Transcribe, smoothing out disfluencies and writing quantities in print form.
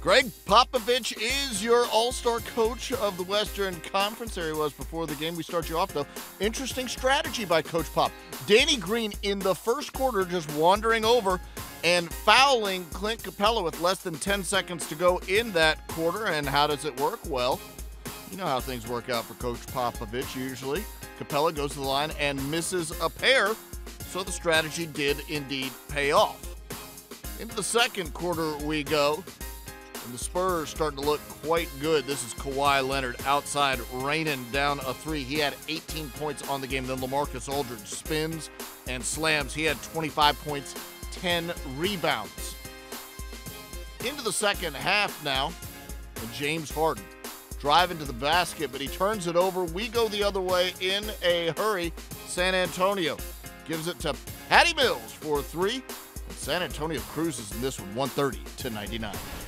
Greg Popovich is your all-star coach of the Western Conference. There he was before the game. We start you off, though. Interesting strategy by Coach Pop. Danny Green in the first quarter just wandering over and fouling Clint Capella with less than 10 seconds to go in that quarter. And how does it work? Well, you know how things work out for Coach Popovich usually. Capella goes to the line and misses a pair, so the strategy did indeed pay off. Into the second quarter we go. And the Spurs starting to look quite good. This is Kawhi Leonard outside raining down a three. He had 18 points on the game. Then LaMarcus Aldridge spins and slams. He had 25 points, 10 rebounds. Into the second half now, and James Harden driving to the basket, but he turns it over. We go the other way in a hurry. San Antonio gives it to Patty Mills for a three. And San Antonio cruises in this one, 130-99.